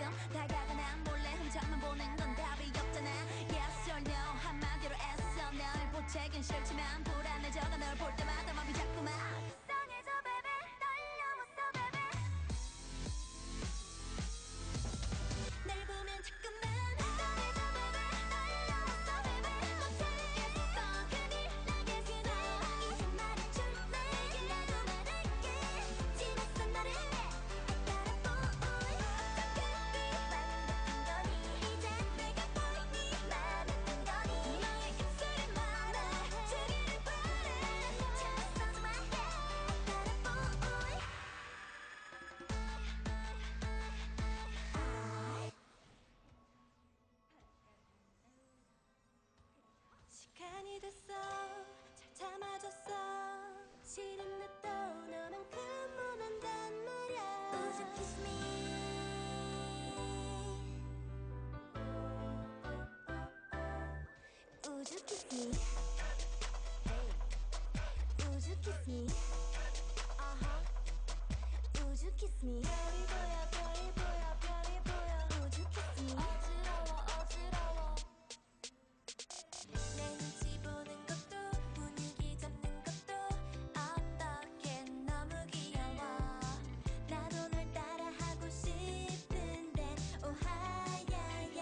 중 다가가나 몰래 훔쳐만 보는 건 답이 없잖아. Yes or no 한마디로 애써 널 보채긴 싫지만 불안해져가 널 볼 때마다 맘이 자꾸만 이상해져 baby 떨려왔어 baby 날 보면 자꾸만 이상해져 baby 떨려왔어 baby 못 참겠어 큰일 나겠어 이제 말해줄래 나도 말할게 지났어 너를 시간이 됐어 잘 참아줬어 싫은 나도 너만큼 원한단 말야 Would you kiss me Would you kiss me Would you kiss me Would you kiss me 별이 보여 별이 보여 별이 보여 Would you kiss me 어지러워 어지러워 내 눈치 보는 것도 분위기 잡는 것도 어떻게 너무 귀여워 나도 널 따라하고 싶은데 오하야야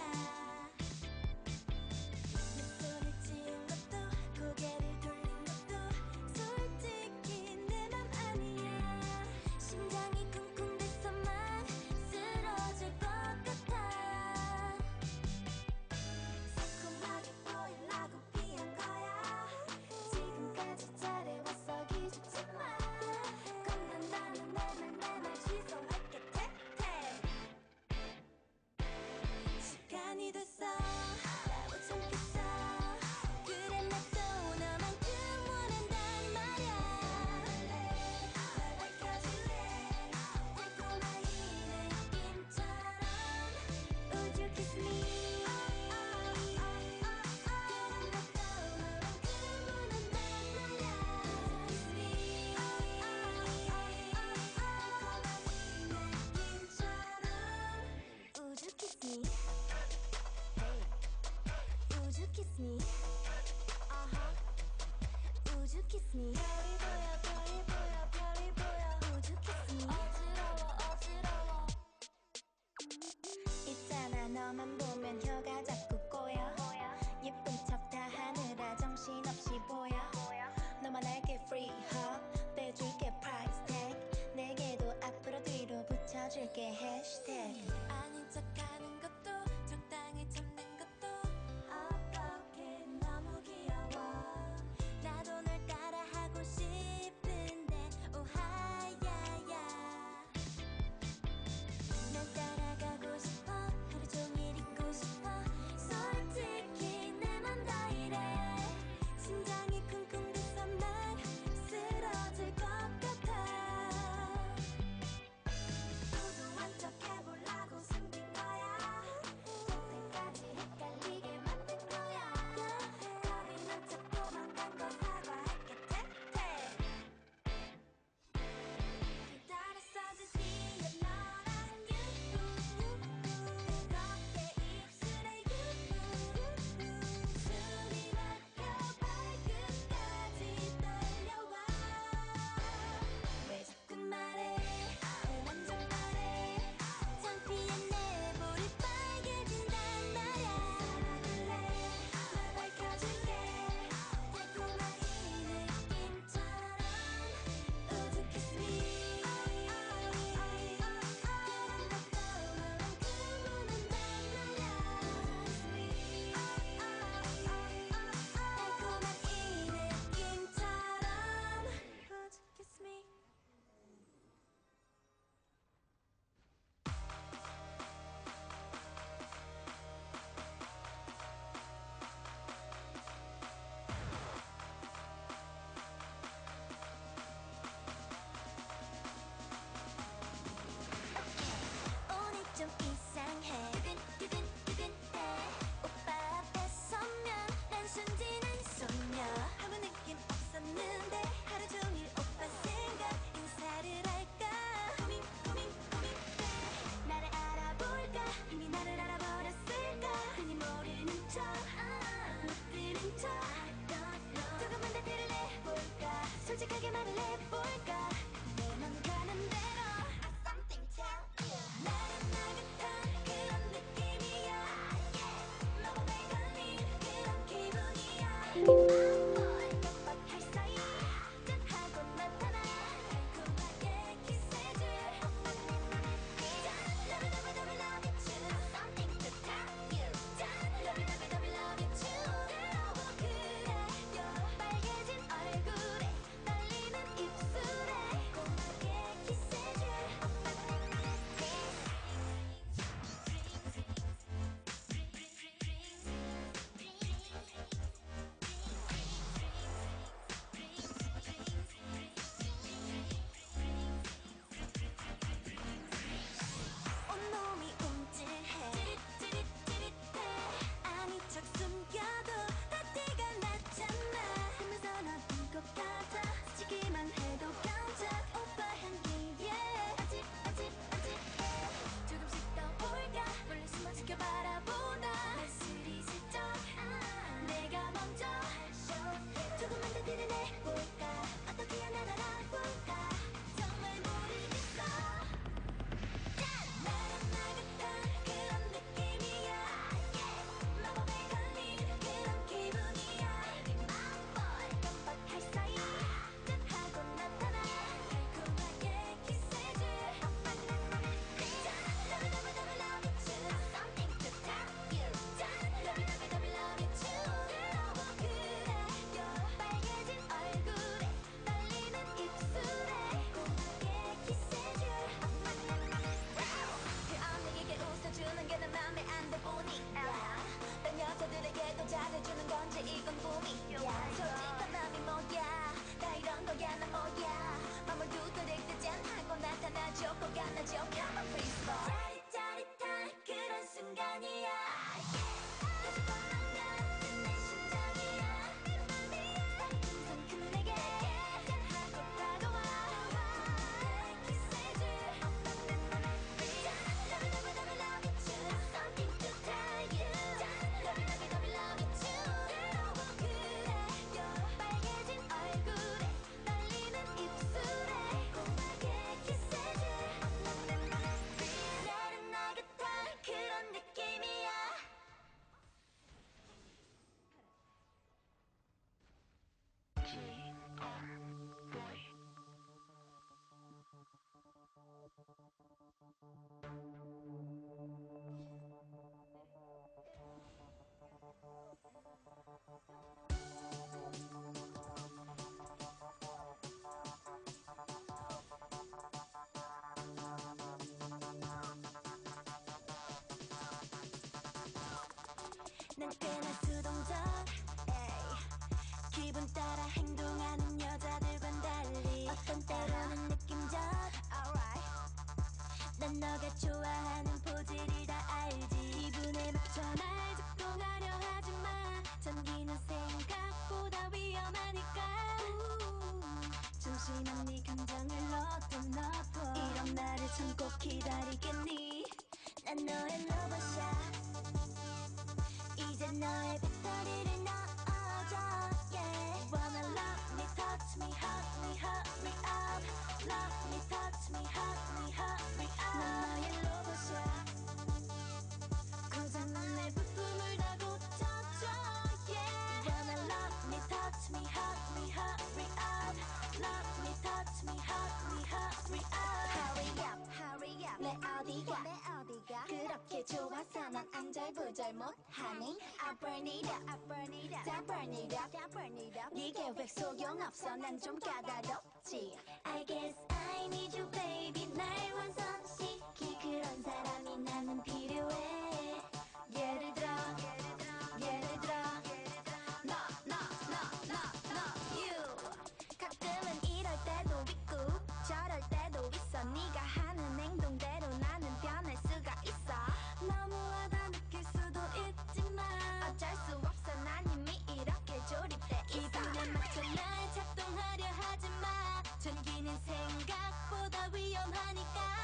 내 손을 쥐은 것도 고개를 돌린 것도 솔직히 내 맘 아니야 심장이 쿵쿵대서만 쓰러질 것 같아 새콤하게 보이려고 피한 거야 지금까지 잘해왔어 기죽지마 겁난다는 내말 취소할게 택택 시간이 됐어 못 참겠어 그래 나도 너만큼 원한단 말야 날 밝혀줄래 달콤한 이 느낌처럼 Would you kiss me Would you kiss me Would you kiss me 별이 보여 별이 보여 별이 보여 Would you kiss me 어지러워 어지러워 있잖아 너만 보면 혀가 자꾸 꼬여 예쁜 척 다 하느라 정신없이 보여 너만 알게 free hug 빼줄게 price tag 내게도 앞으로 뒤로 붙여줄게 hashtag 아닌 척하는 것도 적당히 참는 것도 어떻게 너무 귀여워 나도 널 따라하고 싶은데 오하야야 날 따라가고 싶어 하루 종일 있고 싶어 솔직히 내 맘 다 이래 심장이 쿵쿵대서만 쓰러질 것 같아 도도한 척 해보려고 숨긴 거야 받아주는 건지 이건 꿈이야. 솔직한 맘이 뭐야, 다 이런 거야. 난 뭐야, 맘을 두드릴 때 짠하고 나타나줘. 꼭 안아줘. Come on please boy. 짜릿짜릿한 그런 순간이야. 다시 뻔한 내 심장이야. 상큼 내게 하고 다가와. 내 키스해줄 Love you, love you, love you too. Something to tell you. Love you, love you, love you, love you too. 그래요. 빨개진 얼굴에 떨리는 입술에 고마게 키스해줄 나긋나긋한 그런 느낌이야. 난 꽤나 수동적, 에이. 기분 따라 행동하는 여자들과는 달리 어떤 때로는 느낌적, alright. 난 너가 좋아하는 포즈를 다 알지. 기분에 맞춰 날 작동하려 하지마. 잠기는 생각보다 위험하니까. 잠시만 네 감정을 넣어둬. 이런 나를 참고 기다리겠니. 난 너의 로봇이야. 이제 너의 배터리를 넣어줘, yeah. Wanna love me, touch me, hug me, hurry up. Love me, touch me, hug me, hurry up. 난 너의 로봇이야. 고장난 내 부품을 다 고쳐줘, yeah. Wanna love me, touch me, hug me, hurry up. Love me, touch me, hug me, hurry up. Hurry up, hurry up. 내 어디가 그렇게 좋아서 난 안절부절 못하니. I burn it up, I burn it up, 다 burn it up, 다 burn it up. 네 계획 소용없어. 난 좀 까다롭지. I guess I need you baby. 날 완성시킬 그런 사람이 나는 필요해. 예를 들어 you. 가끔은 이럴 때도 있고 저럴 때도 있어. 네가 하는 행동대로 나는 변할 수가 있어. 너무하다 느낄 수도 있지만 어쩔 수 없어. 난 이미 이렇게 조립돼 있어. 기분에 맞춰 날 작동하려 하지마. 전기는 생각보다 위험하니까.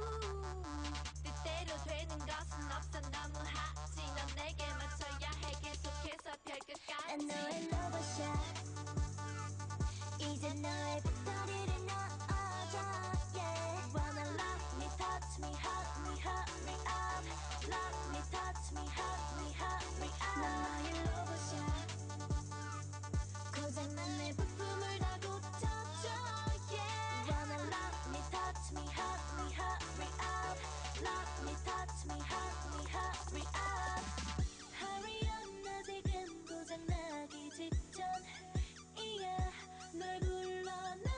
뜻대로 되는 것은 없어. 너무하지. 넌 내게 맞춰야 해. 계속해서 별끝까지. 난 너의 로봇이야. 이제 너의 배터리를 넣어줘, yeah. Wanna love me, touch me, hug me, hurry up. Love me, touch me, hug me, hurry up. 난 너의 로봇이야. 고장난 내 부품을 다 고쳐줘, yeah. Wanna love me, touch me, hug me, hurry up. Love me, touch me, hug me, hurry up. Hurry up, 나 지금 고장나기 직전이야. 널 불러 나.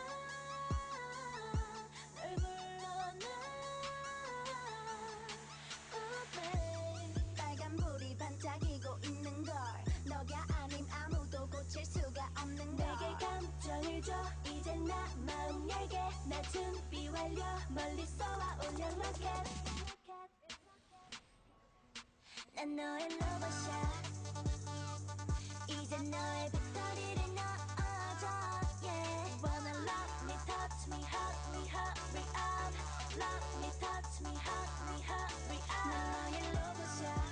Oh babe. 빨간불이 반짝이고 있는 걸 너가 아님 아무도 고칠 수가 없는 걸. 내게 감정을 줘. 이제 나 마음 열게. 나 준비 완료. 멀리 쏘아 올려 로켓. 난 너의 로봇이야. 이제 너의 배터리를 넣어줘, yeah. Wanna love me, touch me, hug me, hurry up. Love me, touch me, hug me, hurry up. 난 너의 로봇이야.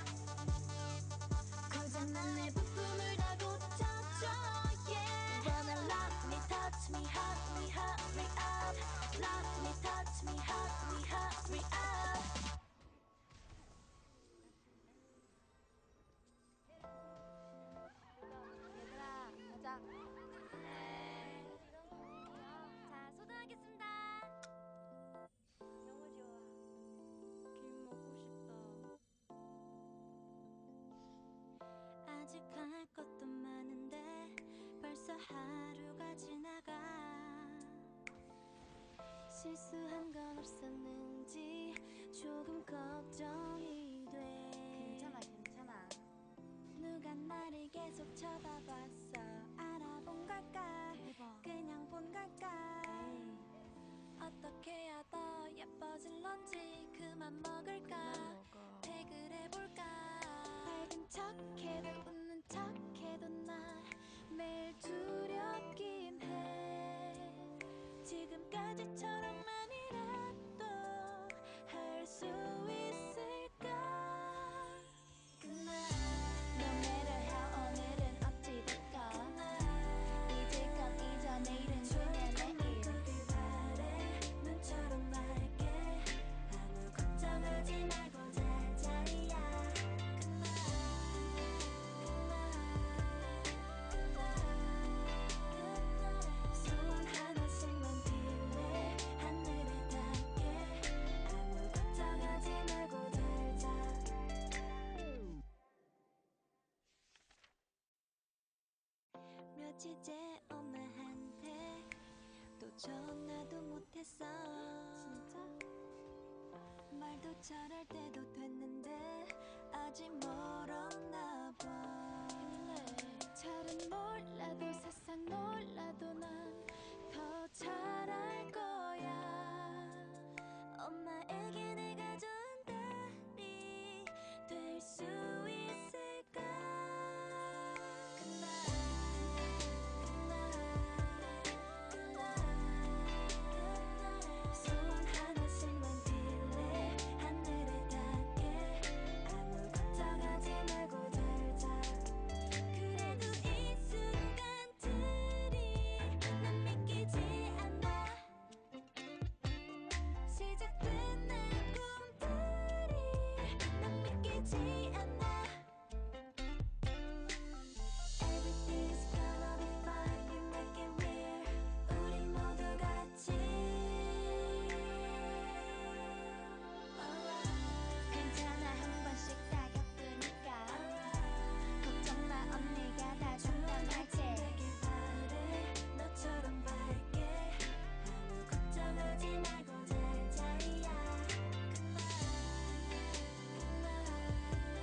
고장난 내 부품을 다 고쳐줘, yeah. Wanna love me, touch me, hug me, hurry up. Love me, touch me, hug me, hurry up. 얘들아, 가자. 네. 자, 소등하겠습니다. 너무 좋아. 김 먹고 싶다. 아직 할 것도 많은데 벌써 하루가 지나가. 실수한 건 없었는지 조금 걱정이 돼. 괜찮아. 누가 날 나를 계속 쳐다봤어. 알아본 걸까? 대박. 그냥 본 걸까? 에이. 어떻게 해야 더 예뻐질런지 그만 먹을까? 백을 해볼까? 밝은 척해도 웃는 척해도 나 매일 두렵긴 해. 지금까지처럼만이라도 할 수 있을까? No matter how 오늘은 어찌 됐건 잊을 건 잊어 내일은 그대 내일 바래 눈처럼 맑게 아무 걱정하지 말고 잘 자야. 소원 하나씩만 빌래 하늘에 닿게 아무 걱정하지 말고 잘 자. 며칠째 엄마한테 또 전화도 못했어. 진짜? 말도 잘할 때도 됐는데 아직 멀었나 봐. 잘은 몰라도 세상 놀라도 난 더 잘할 거야. 엄마에게 내가 좋은 딸이 될 수 있을까? 소원 하나씩만 빌래 하늘에 닿게 아무 걱정하지 말고 잘 자. 그래도 이 순간들이 난 믿기지 않아. 시작된 내 꿈들이 난 믿기지 않아. Everything's gonna be fine, we make it real. 우리 모두 같이 Alright. 괜찮아 한 번씩 다 겪으니까 걱정 마 언니가 다 장담할게. 되길 바래 너처럼 밝게 아무 걱정하지 말고 잘 자야.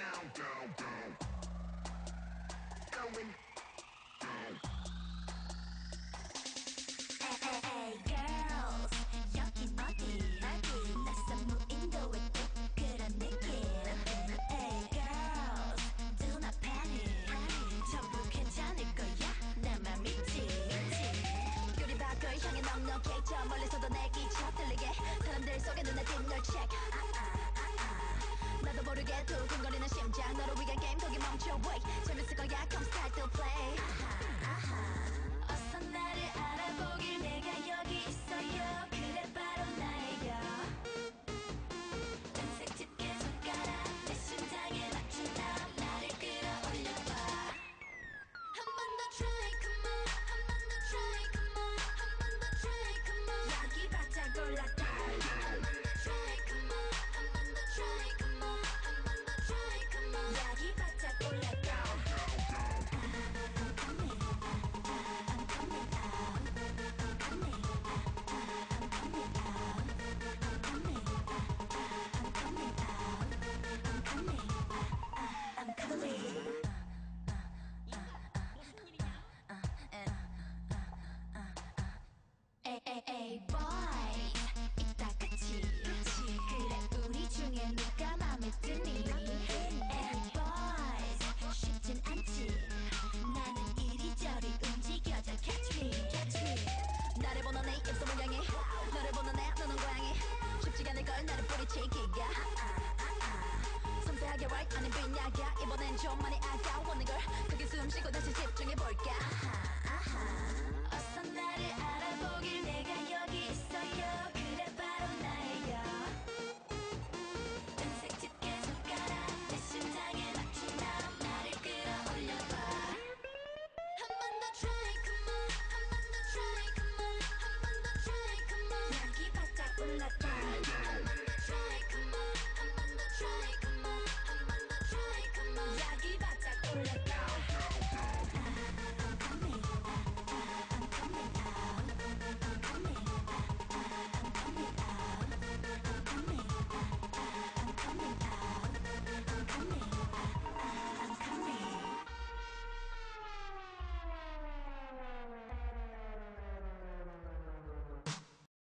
Hey girls 여긴 어디 낯선 무인도의 그런 느낌 Hey girls do not panic 전부 괜찮을 거야 나만 믿지 요리 밖을 향해 넉넉해 저 멀리서도 내 기차 들리게 사람들 속에 눈에 띈 널 check 나도 모르게 두근거리는 심장 너를 위한 게임 거기 멈춰 wait 재밌을 거야 come start to play 어서 나를 알아보길 내가 여기 있어요 그래 바로 나예요 은색 집게 손가락 내 심장에 맞춘다 나를 끌어올려봐 한 번 더 try come on 한 번 더 try come on 한 번 더 try come on 여기 바짝 올랐다 한 번 더 try come on 한 번 더 try come on 한 번 더 try come on 여기 바짝 올랐다 I'm coming 에에에이 boys 이따 그치 그래 우리 중에 누가 맘에 드니 에이 boys 쉽진 않지 나는 이리저리 움직여져 catch me 나를 보는 내 입술 모양이 너를 보는 내 눈은 고양이 쉽지가 않을걸 나를 뿌리치기가 섬세하게 right 아닌 빈약이야 이번엔 좀 많이 아까워는 걸 크게 숨 쉬고 다시 집중해볼까 어서 나를 알아보길 내가 여기 있어요 그래 바로 나예요 은색 집게 손가락 내 심장에 맞춘다 나를 끌어올려봐 한 번 더 try come on 한 번 더 try come on 한 번 더 try come on 여기 바짝 올랐다